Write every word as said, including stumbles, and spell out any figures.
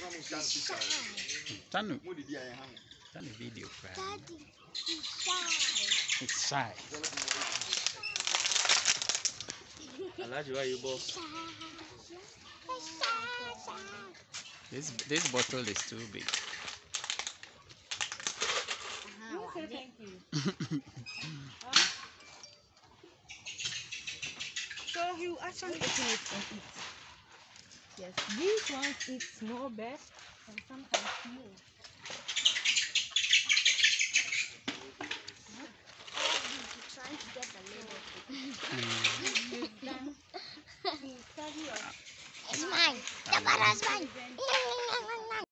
Tanu. Tanu video crowd. Daddy, he's shy. It's shy. Alaji, why you both? Shy. Shy, shy. This this bottle is too big. Who said thank you? Huh? So you actually open it and eat. Yes, these ones eat small best and sometimes small. He's trying to get the lid. Mm. It's mine. The banana's mine.